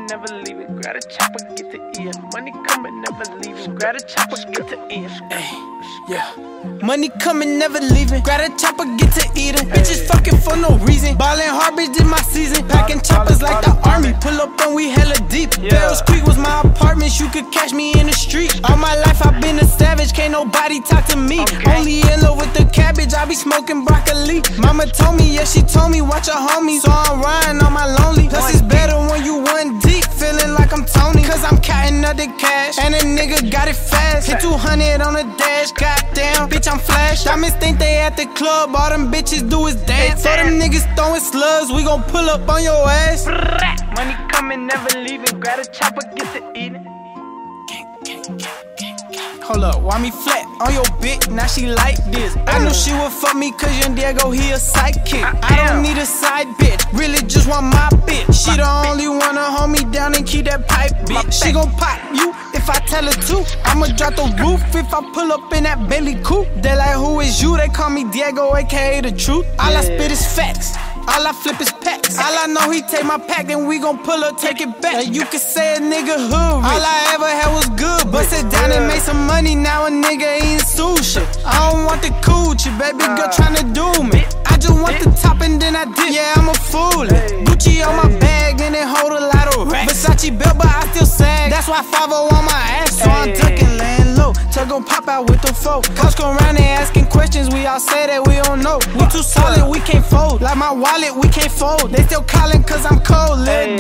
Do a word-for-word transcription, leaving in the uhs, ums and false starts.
never leaving. Grab a chopper, get to eating. Money coming, never leaving. Grab a chopper, get to eating. Ay, yeah. Money coming, never leaving. Grab a chopper, get to eating. Bitches fucking for no reason. Ballin' hard, bitch, did my season. Packing choppers like the army. Pull up and we hella deep. Barrels Creek was my apartment. You could catch me in the street. All my life I've been a savage. Can't nobody talk to me. Only in love with the cabbage. I be smoking broccoli. Mama told me, yeah, she told me, watch your homies. So I'm riding on my lonely. Plus it's better when you one deep. Feeling like I'm Tony. Cause I'm counting up the cash. And a nigga got it fast. Hit two hundred on the dash. Goddamn, bitch, I'm flash. Diamonds think they at the club. All them bitches do is dance. So them niggas throwing slugs. We gon' pull up on your ass. Money coming, never leaving. Grab a chopper, get to eating. Hold up, why me flat on your bitch? Now she like this. I knew she would fuck me cause young Diego, he a sidekick. I don't need a side bitch, really just want my bitch. She the only one to hold me down and keep that pipe, bitch. She gon' pop you if I tell her to. I'ma drop the roof if I pull up in that Bentley coupe. They like, who is you? They call me Diego, aka the truth. All I spit is facts. All I flip is packs. All I know, he take my pack, then we gon' pull up, take it back. Now you can say a nigga hood rich. All I ever had was good. Bust it down and make some money, now a nigga eating sushi. I don't want the coochie, baby girl tryna do me. I just want the top and then I dip. Yeah, I'm a fool. Gucci on my bag and it hold a lot of racks. Versace belt, but I still sag. That's why five oh on my ass, so I'm ducking, laying low. Tug gon' pop out with the foe. Cops go round and asking questions, we all say that we don't know. We too solid, we can't fold. Like my wallet, we can't fold. They still calling cause I'm cold. Little